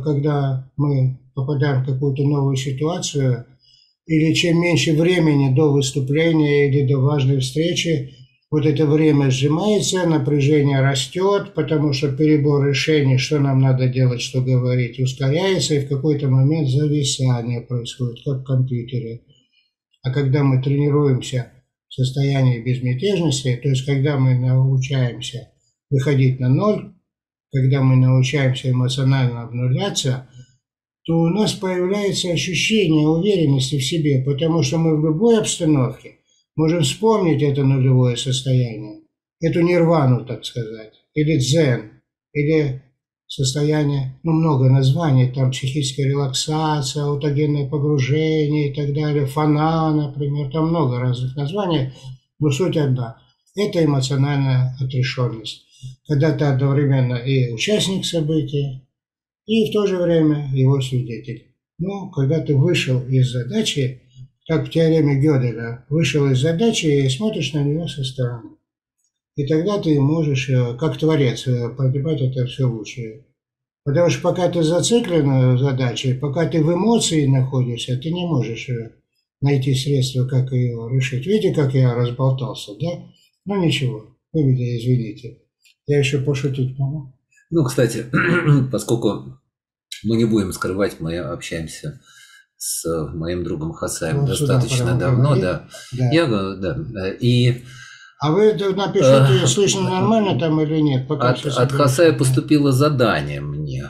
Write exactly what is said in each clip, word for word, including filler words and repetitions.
когда мы попадаем в какую-то новую ситуацию, или чем меньше времени до выступления или до важной встречи, вот это время сжимается, напряжение растет, потому что перебор решений, что нам надо делать, что говорить, ускоряется, и в какой-то момент зависание происходит, как в компьютере. А когда мы тренируемся в состоянии безмятежности, то есть когда мы научаемся выходить на ноль, когда мы научаемся эмоционально обнуляться, то у нас появляется ощущение уверенности в себе, потому что мы в любой обстановке можем вспомнить это нулевое состояние, эту нирвану, так сказать, или дзен, или состояние, ну, много названий, там психическая релаксация, аутогенное погружение и так далее, фана, например, там много разных названий, но суть одна – это эмоциональная отрешенность, когда ты одновременно и участник события, и в то же время его свидетель. Ну, когда ты вышел из задачи, как в теореме Гёделя, вышел из задачи и смотришь на нее со стороны. И тогда ты можешь, как творец, понимать это все лучше. Потому что пока ты зациклен в задаче, пока ты в эмоции находишься, ты не можешь найти средства, как ее решить. Видите, как я разболтался, да? Ну ничего, вы меня извините. Я еще пошутить могу. Ну, кстати, поскольку мы не будем скрывать, мы общаемся с моим другом Хасаем ну, достаточно давно, да. да. Я, да. И, а вы напишите, э, слышно нормально там или нет? Пока от от Хасая поступило задание мне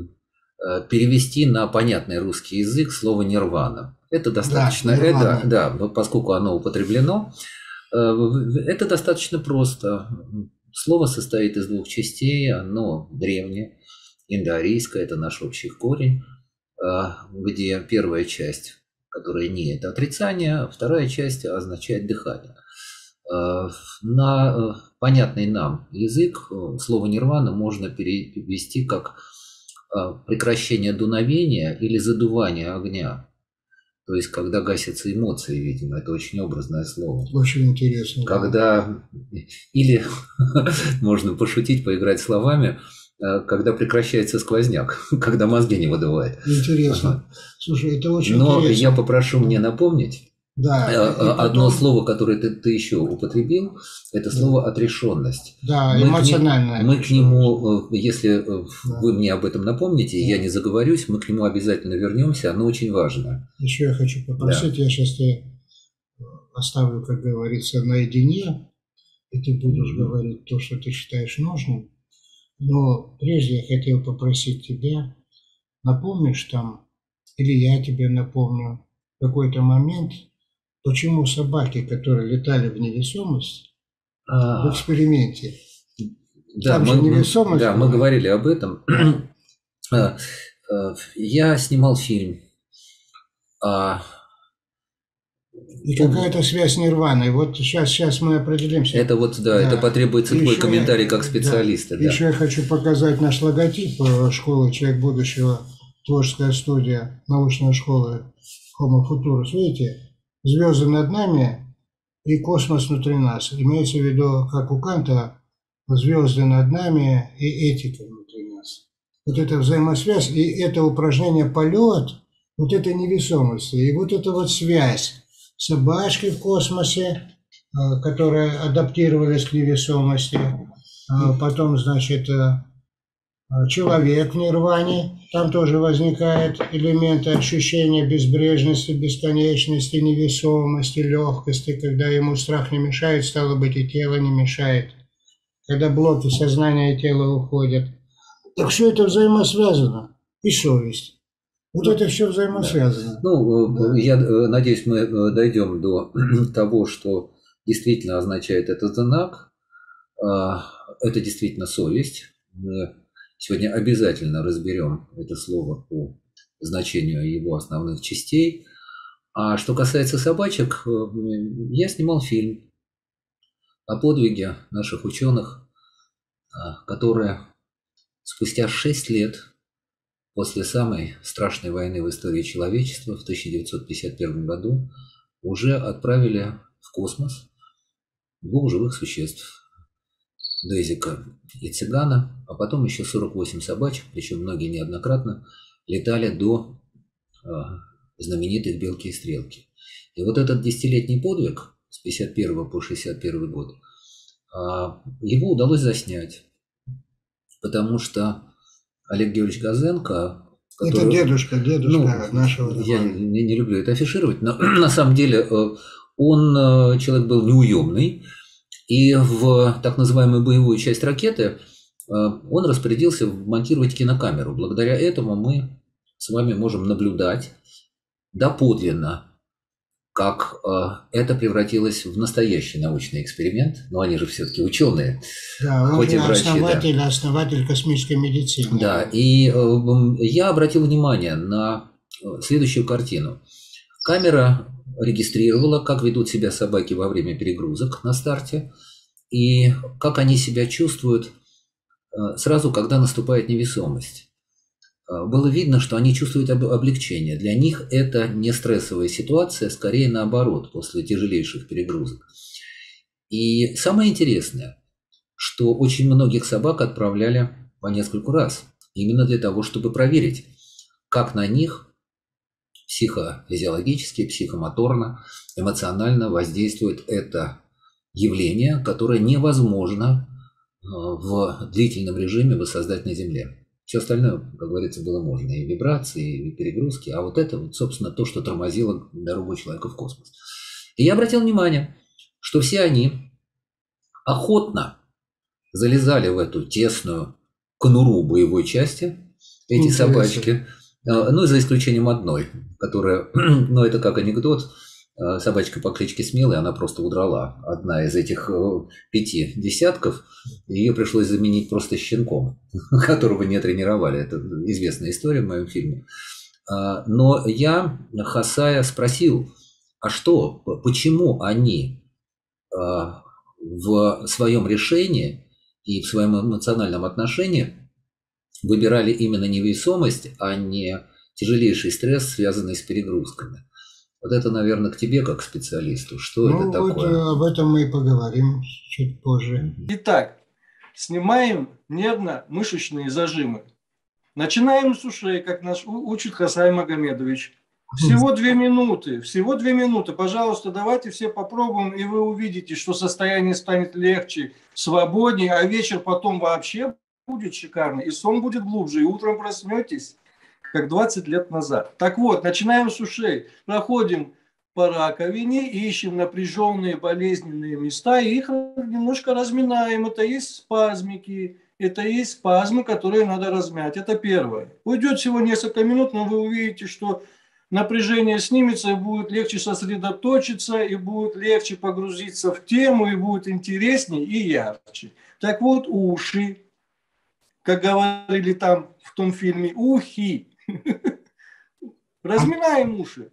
э, перевести на понятный русский язык слово «нирвана». Это достаточно, да, это, да, поскольку оно употреблено, э, это достаточно просто. Слово состоит из двух частей, оно древнее, индоарийское, это наш общий корень, где первая часть, которая не это отрицание, а вторая часть означает дыхание. На понятный нам язык слово нирвана можно перевести как прекращение дуновения или задувание огня. То есть, когда гасятся эмоции, видимо, это очень образное слово. Очень интересно. Когда, или можно пошутить, поиграть словами, когда прекращается сквозняк, когда мозги не выдувает. Интересно. Ага. Слушай, это очень Но интересно. Но я попрошу мне напомнить. Да, одно потом... слово, которое ты, ты еще употребил, это слово «отрешенность». Да, мы эмоциональное. К мы к нему, если да. вы мне об этом напомните, да. я не заговорюсь, мы к нему обязательно вернемся, оно очень важно. Еще я хочу попросить, да. я сейчас тебя оставлю, как говорится, наедине, и ты будешь mm-hmm. говорить то, что ты считаешь нужным. Но прежде я хотел попросить тебя, напомнишь там, или я тебе напомню, в какой-то момент, почему собаки, которые летали в невесомость, а, в эксперименте, да, там мы, же невесомость да, была. Мы говорили об этом. Я снимал фильм. И какая-то связь с нирваной. Вот сейчас, сейчас мы определимся. Это вот, да, да. это потребуется твой комментарий я, как специалиста. Да. Да. Еще я хочу показать наш логотип школы «Человек будущего», творческая студия, научная школа Homo Futurus. Видите? Звезды над нами и космос внутри нас. Имеется в виду, как у Канта, звезды над нами и этика внутри нас. Вот эта взаимосвязь и это упражнение «полет», вот это невесомость, и вот эта вот связь. Собачки в космосе, которые адаптировались к невесомости, потом, значит, человек в нирване, там тоже возникают элементы ощущения безбрежности, бесконечности, невесомости, легкости, когда ему страх не мешает, стало быть, и тело не мешает, когда блоки сознания и тела уходят. Так все это взаимосвязано, и совесть. Вот ну, это все взаимосвязано. Да. Ну, да. Я надеюсь, мы дойдем до того, что действительно означает этот знак. Это действительно совесть. Мы сегодня обязательно разберем это слово по значению его основных частей. А что касается собачек, я снимал фильм о подвиге наших ученых, которые спустя шесть лет после самой страшной войны в истории человечества в тысяча девятьсот пятьдесят первом году уже отправили в космос двух живых существ. Дезика и Цыгана, а потом еще сорок восемь собачек, причем многие неоднократно, летали до э, знаменитых «Белки и стрелки». И вот этот десятилетний подвиг с пятьдесят первого по шестьдесят первый год, э, его удалось заснять, потому что Олег Георгиевич Газенко, который, это дедушка, дедушка ну, нашего. Я не, не люблю это афишировать, но на самом деле он человек был неуемный, и в так называемую боевую часть ракеты он распорядился монтировать кинокамеру. Благодаря этому мы с вами можем наблюдать доподлинно, как это превратилось в настоящий научный эксперимент. Но они же все-таки ученые. Да, он хоть же и врачи, основатель, да. основатель космической медицины. Да, и я обратил внимание на следующую картину. Камера регистрировала, как ведут себя собаки во время перегрузок на старте и как они себя чувствуют сразу, когда наступает невесомость. Было видно, что они чувствуют облегчение. Для них это не стрессовая ситуация, скорее наоборот, после тяжелейших перегрузок. И самое интересное, что очень многих собак отправляли по нескольку раз, именно для того, чтобы проверить, как на них психофизиологически, психомоторно, эмоционально воздействует это явление, которое невозможно в длительном режиме воссоздать на Земле. Все остальное, как говорится, было можно. И вибрации, и перегрузки. А вот это, вот, собственно, то, что тормозило дорогу человека в космос. И я обратил внимание, что все они охотно залезали в эту тесную конуру боевой части, эти Интересно. собачки. Ну, за исключением одной, которая, ну, это как анекдот, собачка по кличке Смелая, она просто удрала. Одна из этих пяти десятков, ее пришлось заменить просто щенком, которого не тренировали. Это известная история в моем фильме. Но я Хасая спросил, а что, почему они в своем решении и в своем эмоциональном отношении выбирали именно невесомость, а не тяжелейший стресс, связанный с перегрузками. Вот это, наверное, к тебе как специалисту. Что ну, это такое? Вот об этом мы и поговорим чуть позже. Итак, снимаем нервно-мышечные зажимы. Начинаем с ушей, как нас учит Хасай Магомедович. Всего две минуты, всего две минуты. Пожалуйста, давайте все попробуем, и вы увидите, что состояние станет легче, свободнее, а вечер потом вообще будет шикарно, и сон будет глубже, и утром проснетесь, как двадцать лет назад. Так вот, начинаем с ушей, проходим по раковине, ищем напряженные болезненные места, и их немножко разминаем. Это есть спазмики, это есть спазмы, которые надо размять. Это первое. Уйдет всего несколько минут, но вы увидите, что напряжение снимется, и будет легче сосредоточиться, и будет легче погрузиться в тему, и будет интереснее и ярче. Так вот, уши. Как говорили там в том фильме, ухи. Разминаем уши.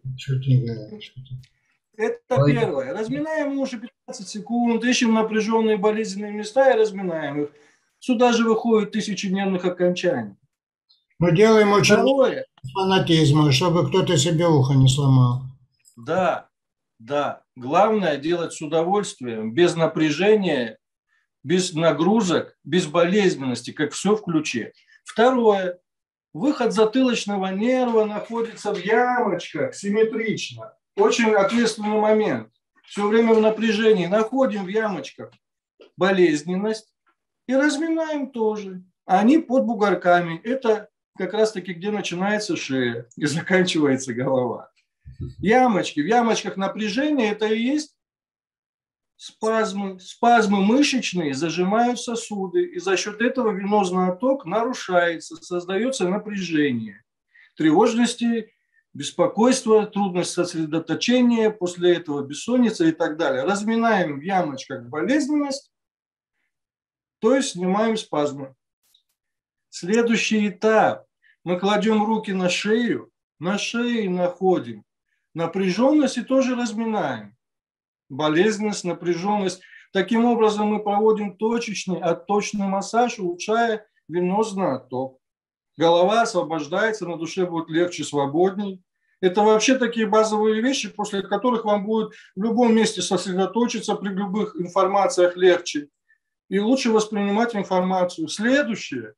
Это первое. Разминаем уши пятнадцать секунд, ищем напряженные болезненные места и разминаем их. Сюда же выходят тысячи нервных окончаний. Мы делаем очень Второе. фанатизма, чтобы кто-то себе ухо не сломал. Да, да. Главное делать с удовольствием, без напряжения, без нагрузок, без болезненности, как все в ключе. Второе. Выход затылочного нерва находится в ямочках симметрично. Очень ответственный момент. Все время в напряжении. Находим в ямочках болезненность и разминаем тоже. Они под бугорками. Это как раз-таки, где начинается шея и заканчивается голова. Ямочки. В ямочках напряжение – это и есть спазмы. Спазмы мышечные зажимают сосуды, и за счет этого венозный отток нарушается, создается напряжение, тревожности, беспокойство, трудность сосредоточения, после этого бессонница и так далее. Разминаем в ямочках болезненность, то есть снимаем спазмы. Следующий этап. Мы кладем руки на шею, на шее находим напряженность и тоже разминаем. Болезненность, напряженность. Таким образом мы проводим точечный, отточный массаж, улучшая венозный отток. Голова освобождается, на душе будет легче, свободней. Это вообще такие базовые вещи, после которых вам будет в любом месте сосредоточиться, при любых информациях легче. и лучше воспринимать информацию. Следующее.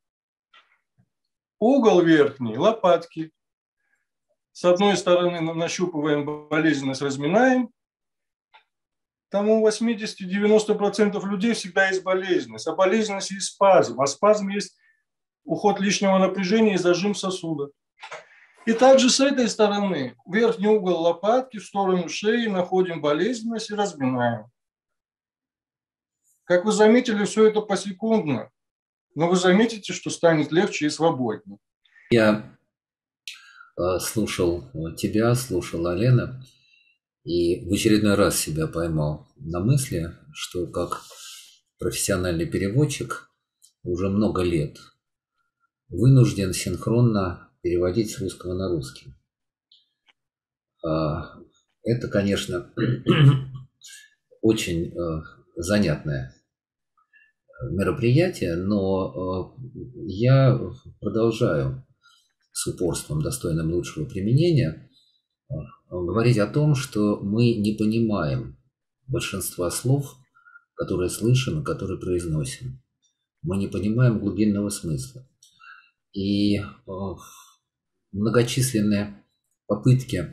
Угол верхний, лопатки. С одной стороны нащупываем болезненность, разминаем. Там у восемьдесят-девяносто процентов людей всегда есть болезненность. А болезненность есть спазм. А спазм есть уход лишнего напряжения и зажим сосуда. И также с этой стороны верхний угол лопатки в сторону шеи находим болезненность и разминаем. Как вы заметили, все это посекундно. Но вы заметите, что станет легче и свободнее. Я э, слушал тебя, слушал Алена, и в очередной раз себя поймал на мысли, что как профессиональный переводчик уже много лет вынужден синхронно переводить с русского на русский. Это, конечно, очень занятное мероприятие, но я продолжаю с упорством, достойным лучшего применения, говорить о том, что мы не понимаем большинства слов, которые слышим и которые произносим. Мы не понимаем глубинного смысла. И многочисленные попытки,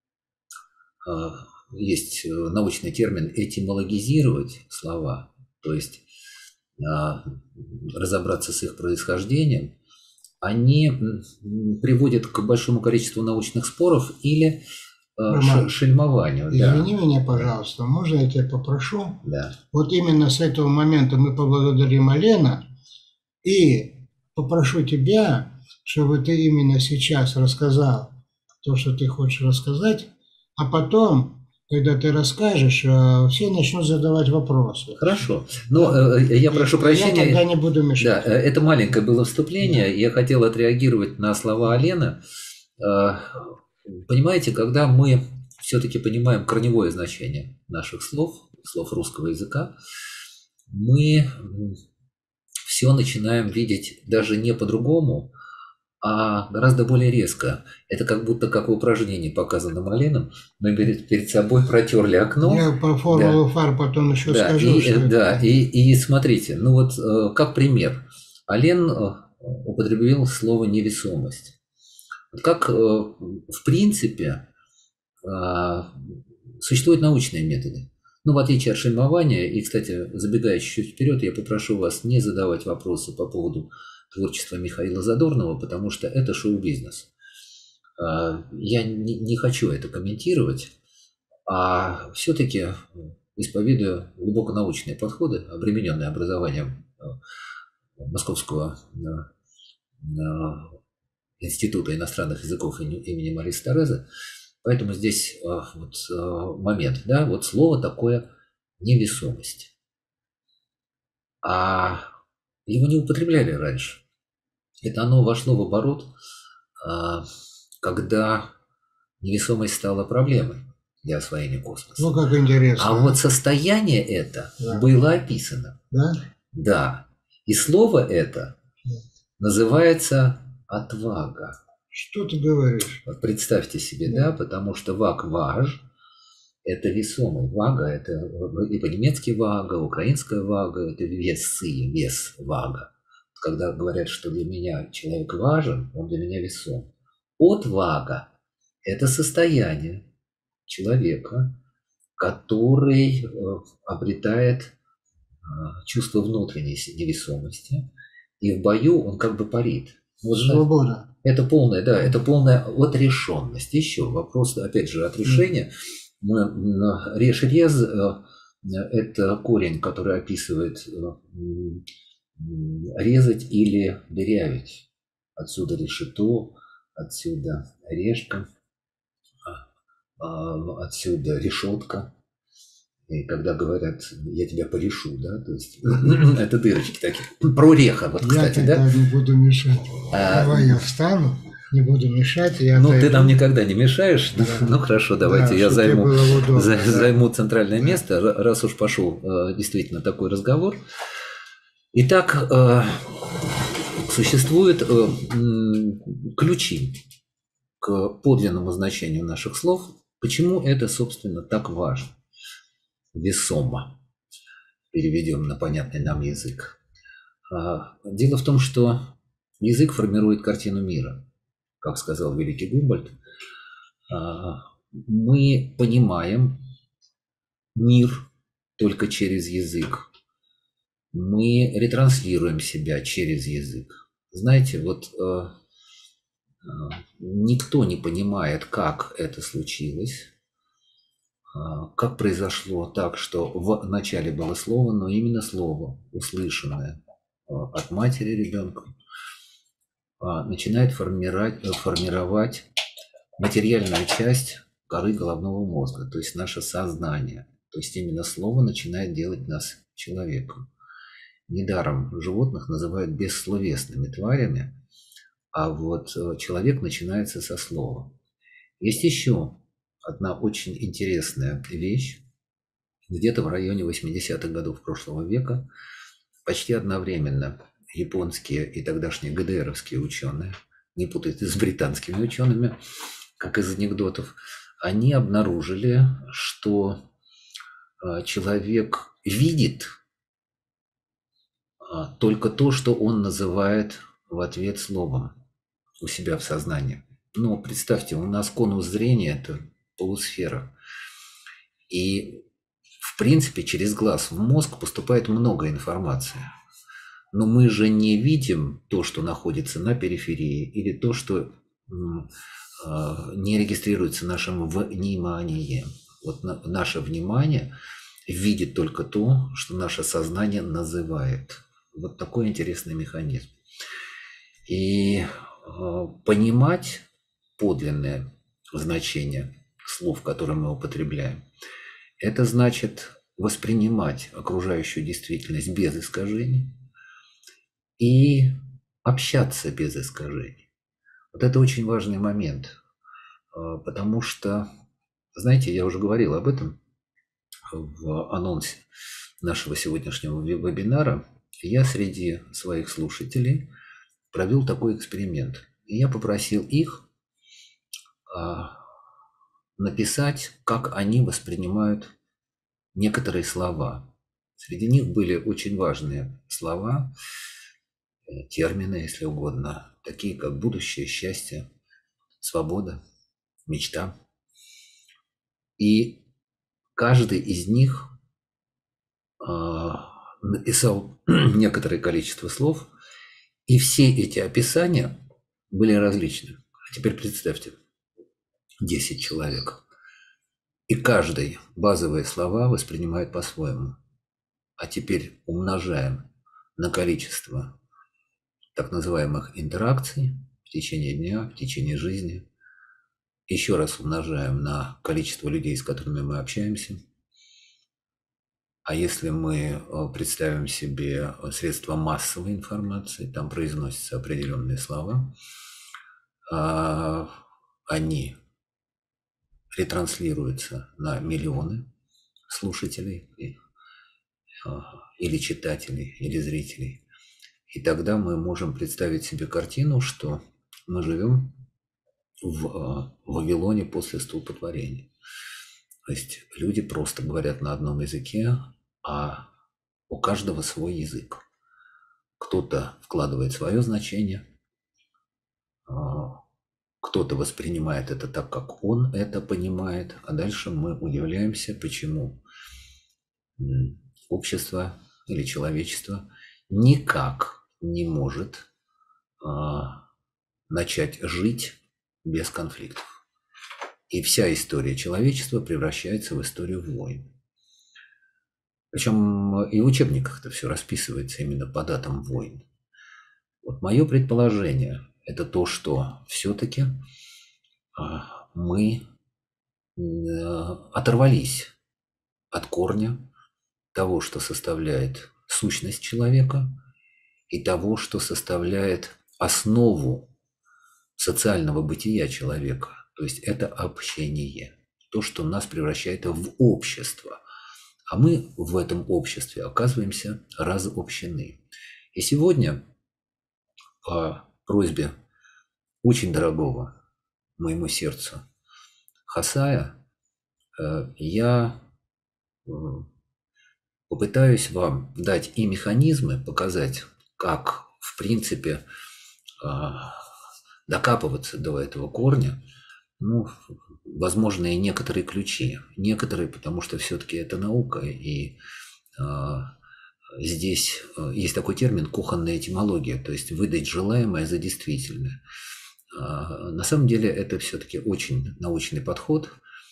есть научный термин, этимологизировать слова, то есть разобраться с их происхождением, они приводят к большому количеству научных споров или Роман, шельмованию. Извини да. меня, пожалуйста, можно я тебя попрошу? Да. Вот именно с этого момента мы поблагодарим Алена и попрошу тебя, чтобы ты именно сейчас рассказал то, что ты хочешь рассказать, а потом, когда ты расскажешь, все начнут задавать вопросы. Хорошо. Но э, я прошу прощения. Я тогда не буду мешать. Да, это маленькое было вступление. Да. Я хотел отреагировать на слова Алены. Понимаете, когда мы все-таки понимаем корневое значение наших слов, слов русского языка, мы все начинаем видеть даже не по-другому, а гораздо более резко. Это как будто как в упражнении, показанном Аленом. Мы перед, перед собой протерли окно. Я по формулу да. ФАР потом еще да, скажу. И, что да, это... и, и смотрите, ну вот как пример. Ален употребил слово «невесомость». Как в принципе существуют научные методы. Ну, в отличие от шельмования, и, кстати, забегая чуть-чуть вперед, я попрошу вас не задавать вопросы по поводу творчества Михаила Задорнова, потому что это шоу-бизнес. Я не хочу это комментировать, а все-таки исповедую глубоко научные подходы, обремененные образованием Московского Института иностранных языков имени Мариса Терезы. Поэтому здесь вот момент, да, вот слово такое невесомость. А его не употребляли раньше. Это оно вошло в оборот, когда невесомость стала проблемой для освоения космоса. Ну, как интересно. А вот состояние это да. было описано. Да? Да. И слово это да. называется отвага. Что ты говоришь? Вот представьте себе, да, да потому что ваг, важ, это весомый. Вага, это и по-немецки вага, украинская вага, это весы, вес, вага. Когда говорят, что для меня человек важен, он для меня весом. Отвага – это состояние человека, который обретает чувство внутренней невесомости, и в бою он как бы парит. Вот, свобода. Это полная, да, это полная отрешенность. Еще вопрос, опять же, отрешения. Mm. Реш-рез – это корень, который описывает резать или дырявить. Отсюда решето, отсюда решка, отсюда решетка. И когда говорят, я тебя порешу, да, то есть это дырочки такие. Прореха, вот, кстати, я да. Я не буду мешать. А... Давай я встану, не буду мешать. Я ну, отойду. Ты нам никогда не мешаешь. Да. Ну, хорошо, давайте да, я займу, удобно, за, да. займу центральное место, раз уж пошел действительно такой разговор. Итак, существуют ключи к подлинному значению наших слов. Почему это, собственно, так важно? Весомо. переведем на понятный нам язык. Дело в том, что язык формирует картину мира. Как сказал великий Гумбольдт, мы понимаем мир только через язык. Мы ретранслируем себя через язык. Знаете, вот никто не понимает, как это случилось, как произошло так, что в начале было слово, но именно слово, услышанное от матери ребенка, начинает формировать, формировать материальную часть коры головного мозга, то есть наше сознание. То есть именно слово начинает делать нас человеком. Недаром животных называют бессловесными тварями, а вот человек начинается со слова. Есть еще одна очень интересная вещь. Где-то в районе восьмидесятых годов прошлого века почти одновременно японские и тогдашние ГДРовские ученые, не путайте с британскими учеными, как из анекдотов, они обнаружили, что человек видит только то, что он называет в ответ словом у себя в сознании. Ну, представьте, у нас конус зрения – это полусфера. И, в принципе, через глаз в мозг поступает много информации. Но мы же не видим то, что находится на периферии, или то, что не регистрируется нашим вниманием. Вот наше внимание видит только то, что наше сознание называет. Вот такой интересный механизм. И понимать подлинное значение слов, которые мы употребляем, это значит воспринимать окружающую действительность без искажений и общаться без искажений. Вот это очень важный момент, потому что, знаете, я уже говорил об этом в анонсе нашего сегодняшнего вебинара. Я среди своих слушателей провел такой эксперимент. И я попросил их написать, как они воспринимают некоторые слова. Среди них были очень важные слова, термины, если угодно, такие как будущее, счастье, свобода, мечта. И каждый из них написал некоторое количество слов, и все эти описания были различны. А теперь представьте, десять человек. И каждый базовые слова воспринимает по-своему. А теперь умножаем на количество так называемых интеракций в течение дня, в течение жизни. Еще раз умножаем на количество людей, с которыми мы общаемся. А если мы представим себе средства массовой информации, там произносятся определенные слова, они ретранслируются на миллионы слушателей или читателей, или зрителей. И тогда мы можем представить себе картину, что мы живем в Вавилоне после столпотворения. То есть люди просто говорят на одном языке, а у каждого свой язык. Кто-то вкладывает свое значение, кто-то воспринимает это так, как он это понимает, а дальше мы удивляемся, почему общество или человечество никак не может начать жить без конфликтов. И вся история человечества превращается в историю войн. Причем и в учебниках это все расписывается именно по датам войн. Вот мое предположение – это то, что все-таки мы оторвались от корня того, что составляет сущность человека, и того, что составляет основу социального бытия человека. То есть это общение, то, что нас превращает в общество. А мы в этом обществе оказываемся разобщены. И сегодня по просьбе очень дорогого моему сердцу Хасая я попытаюсь вам дать и механизмы, показать, как, в принципе, докапываться до этого корня, ну, возможно, и некоторые ключи. Некоторые, потому что все-таки это наука, и здесь есть такой термин «кухонная этимология», то есть выдать желаемое за действительное. На самом деле это все-таки очень научный подход.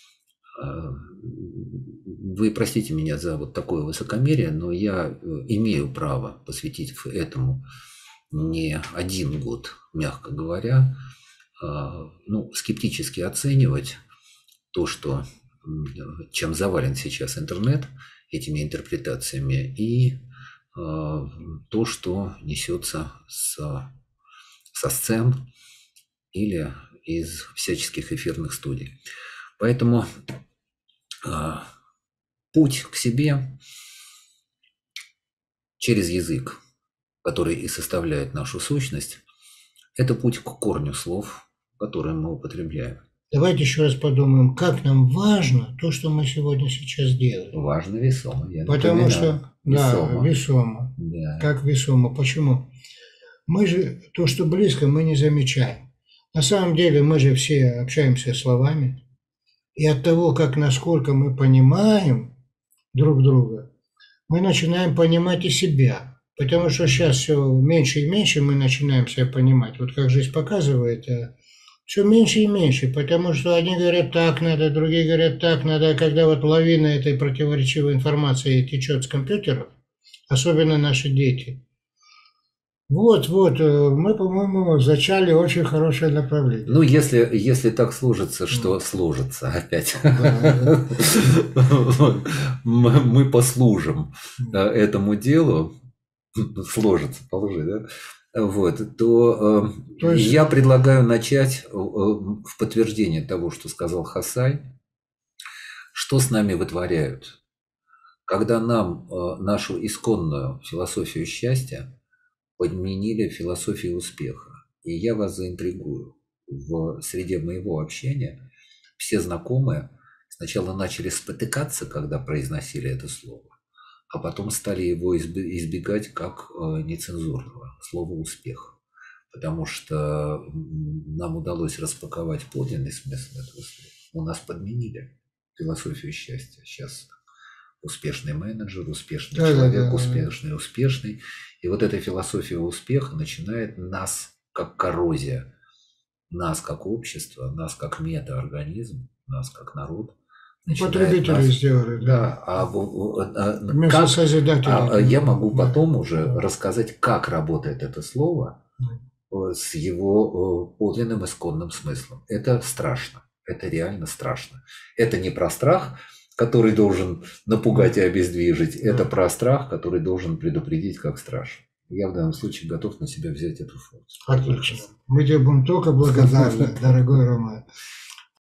Вы простите меня за вот такое высокомерие, но я имею право посвятить этому не один год, мягко говоря, ну, скептически оценивать то, что, чем завален сейчас интернет, этими интерпретациями, и то, что несется с, со сцен или из всяческих эфирных студий. Поэтому путь к себе через язык, который и составляет нашу сущность, это путь к корню слов, которые мы употребляем. Давайте еще раз подумаем, как нам важно то, что мы сегодня сейчас делаем. Важно весомо. Я Потому напоминаю. что, весомо. да, весомо. Да. Как весомо. Почему? Мы же то, что близко, мы не замечаем. На самом деле мы же все общаемся словами. И от того, как насколько мы понимаем друг друга, мы начинаем понимать и себя. Потому что сейчас все меньше и меньше мы начинаем себя понимать. Вот как жизнь показывает, все меньше и меньше. Потому что одни говорят так надо, другие говорят так надо. А когда вот лавина этой противоречивой информации течет с компьютеров, особенно наши дети, Вот, вот, мы, по-моему, зачали очень хорошее направление. Ну, если, если так сложится, что сложится опять. Мы послужим этому делу, сложится, положи, да? Вот, то, то есть... я предлагаю начать в подтверждение того, что сказал Хасай, что с нами вытворяют, когда нам нашу исконную философию счастья подменили философию успеха. И я вас заинтригую. В среде моего общения все знакомые сначала начали спотыкаться, когда произносили это слово, а потом стали его избегать как нецензурного слова «успех». Потому что нам удалось распаковать подлинный смысл этого слова. У нас подменили философию счастья. Сейчас успешный менеджер, успешный да, человек, да, да, успешный, успешный. И вот эта философия успеха начинает нас, как коррозия, нас, как общество, нас, как метаорганизм, нас, как народ. Потребители нас, сделали. Да. А, а, как, а, я могу потом да. уже да. рассказать, как работает это слово да. с его подлинным исконным смыслом. Это страшно. Это реально страшно. Это не про страх, который должен напугать и обездвижить. Да. Это про страх, который должен предупредить, как страшно. Я в данном случае готов на себя взять эту функцию. Отлично. Мы тебе будем только благодарны, дорогой Роман.